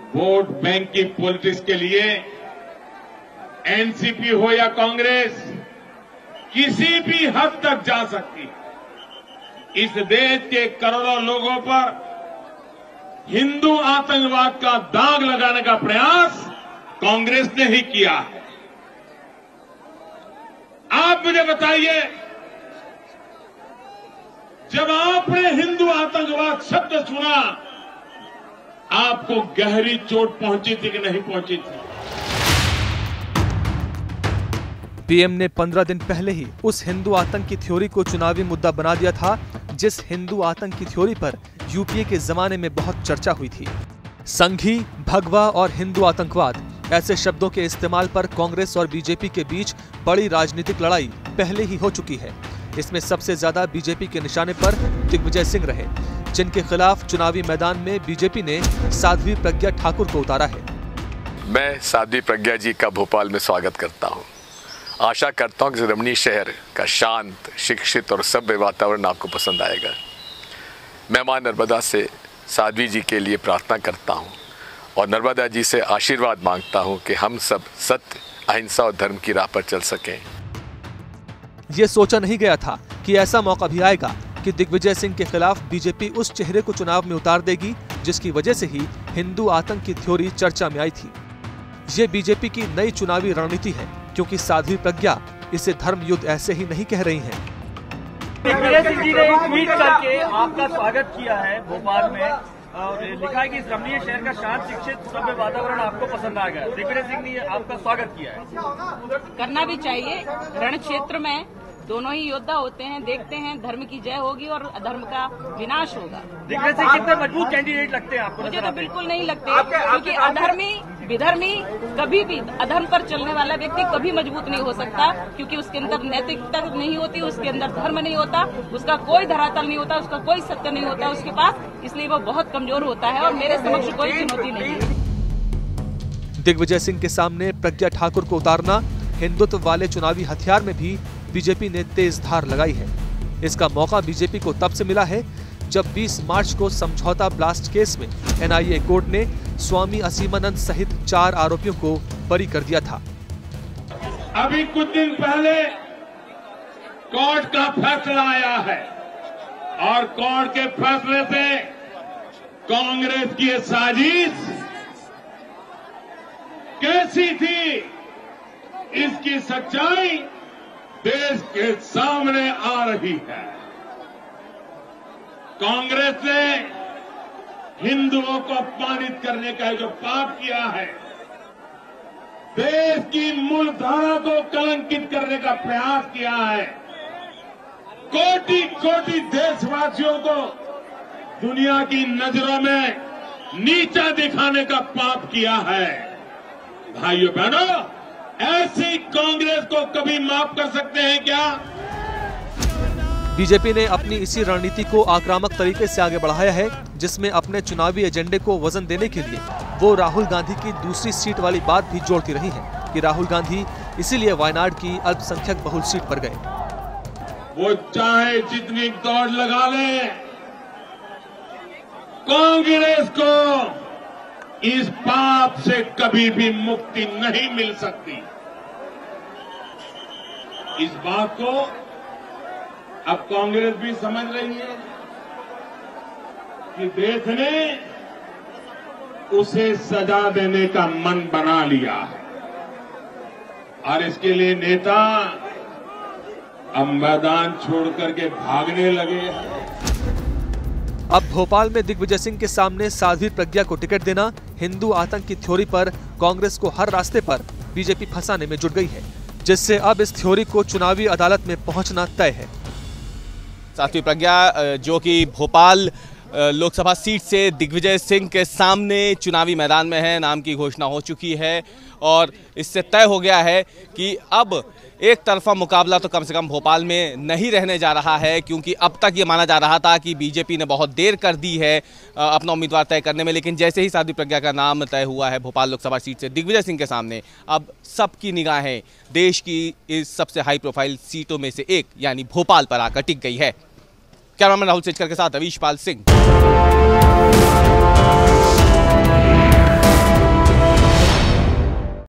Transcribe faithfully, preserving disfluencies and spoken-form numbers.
Vote bank की politics के लिए एनसीपी हो या कांग्रेस किसी भी हद तक जा सकती है। इस देश के करोड़ों लोगों पर हिंदू आतंकवाद का दाग लगाने का प्रयास कांग्रेस ने ही किया है। आप मुझे बताइए, जब आपने हिंदू आतंकवाद शब्द सुना, आपको गहरी चोट पहुंची थी कि नहीं पहुंची थी? पीएम ने पंद्रह दिन पहले ही उस हिंदू आतंक की थ्योरी को चुनावी मुद्दा बना दिया था, जिस हिंदू आतंक की थ्योरी पर यूपीए के जमाने में बहुत चर्चा हुई थी। संघी, भगवा और हिंदू आतंकवाद ऐसे शब्दों के इस्तेमाल पर कांग्रेस और बीजेपी के बीच बड़ी राजनीतिक लड़ाई पहले ही हो चुकी है। इसमें सबसे ज्यादा बीजेपी के निशाने पर दिग्विजय सिंह रहे, जिनके खिलाफ चुनावी मैदान में बीजेपी ने साध्वी प्रज्ञा ठाकुर को उतारा है। मैं साध्वी प्रज्ञा जी का भोपाल में स्वागत करता हूं। आशा करता हूं कि रमणीय शहर का शांत, शिक्षित और सभ्य वातावरण आपको पसंद आएगा। मैं मां नर्मदा से साध्वी जी के लिए प्रार्थना करता हूं और नर्मदा जी से आशीर्वाद मांगता हूं कि हम सब सत्य, अहिंसा और धर्म की राह पर चल सकें। ये सोचा नहीं गया था कि ऐसा मौका भी आएगा कि दिग्विजय सिंह के खिलाफ बीजेपी उस चेहरे को चुनाव में उतार देगी जिसकी वजह से ही हिंदू आतंक की थ्योरी चर्चा में आई थी। ये बीजेपी की नई चुनावी रणनीति है, क्योंकि साध्वी प्रज्ञा इसे धर्म युद्ध ऐसे ही नहीं कह रही हैं। दिग्विजय सिंह जी ने एक ट्वीट करके आपका स्वागत किया है भोपाल में और लिखा है कि इस रमणीय शहर का शांत, शिक्षित, सभ्य वातावरण आपको पसंद आ गया। दिग्विजय सिंह ने आपका स्वागत किया है। करना भी चाहिए। रण क्षेत्र में दोनों ही योद्धा होते हैं। देखते हैं धर्म की जय होगी और अधर्म का विनाश होगा। दिग्विजय सिंह कितने मजबूत कैंडिडेट लगते हैं आपको? मुझे तो बिल्कुल नहीं लगते, क्योंकि अधर्मी, विधर्मी, कभी भी अधर्म पर चलने वाला व्यक्ति कभी मजबूत नहीं हो सकता, क्योंकि उसके अंदर नैतिकता नहीं होती, उसके अंदर धर्म नहीं होता, उसका कोई धरातल नहीं होता, उसका कोई सत्य नहीं होता उसके पास, इसलिए वो बहुत कमजोर होता है और मेरे समक्ष कोई चुनौती नहीं है। दिग्विजय सिंह के सामने प्रज्ञा ठाकुर को उतारना हिंदुत्व वाले चुनावी हथियार में भी बीजेपी ने तेज धार लगाई है। इसका मौका बीजेपी को तब से मिला है जब बीस मार्च को समझौता ब्लास्ट केस में एनआईए कोर्ट ने स्वामी असीमानंद सहित चार आरोपियों को बरी कर दिया था। अभी कुछ दिन पहले कोर्ट का फैसला आया है और कोर्ट के फैसले से कांग्रेस की ये साजिश कैसी थी, इसकी सच्चाई देश के सामने आ रही है। कांग्रेस ने हिंदुओं को अपमानित करने का जो पाप किया है, देश की मूलधारा को कलंकित करने का प्रयास किया है, कोटि कोटि देशवासियों को दुनिया की नजरों में नीचा दिखाने का पाप किया है। भाइयों बहनों, ऐसी कांग्रेस को कभी माफ कर सकते हैं क्या? बीजेपी ने अपनी इसी रणनीति को आक्रामक तरीके से आगे बढ़ाया है, जिसमें अपने चुनावी एजेंडे को वजन देने के लिए वो राहुल गांधी की दूसरी सीट वाली बात भी जोड़ती रही है कि राहुल गांधी इसीलिए वायनाड की अल्पसंख्यक बहुल सीट पर गए। वो चाहे जितनी दौड़ लगा ले, कांग्रेस को इस पाप से कभी भी मुक्ति नहीं मिल सकती। इस बात को अब कांग्रेस भी समझ रही है कि देश ने उसे सजा देने का मन बना लिया है और इसके लिए नेता अब मैदान छोड़ करके भागने लगे हैं। अब भोपाल में दिग्विजय सिंह के सामने साध्वी प्रज्ञा को टिकट देना हिंदू आतंक की थ्योरी पर कांग्रेस को हर रास्ते पर बीजेपी फंसाने में जुट गई है, जिससे अब इस थ्योरी को चुनावी अदालत में पहुंचना तय है। साध्वी प्रज्ञा जो कि भोपाल लोकसभा सीट से दिग्विजय सिंह के सामने चुनावी मैदान में है, नाम की घोषणा हो चुकी है और इससे तय हो गया है कि अब एक तरफा मुकाबला तो कम से कम भोपाल में नहीं रहने जा रहा है, क्योंकि अब तक ये माना जा रहा था कि बीजेपी ने बहुत देर कर दी है अपना उम्मीदवार तय करने में, लेकिन जैसे ही साध्वी प्रज्ञा का नाम तय हुआ है भोपाल लोकसभा सीट से दिग्विजय सिंह के सामने, अब सबकी निगाहें देश की इस सबसे हाई प्रोफाइल सीटों में से एक यानी भोपाल पर आकर टिक गई है। कैमरामैन राहुल सेजकर के साथ अवीश पाल सिंह।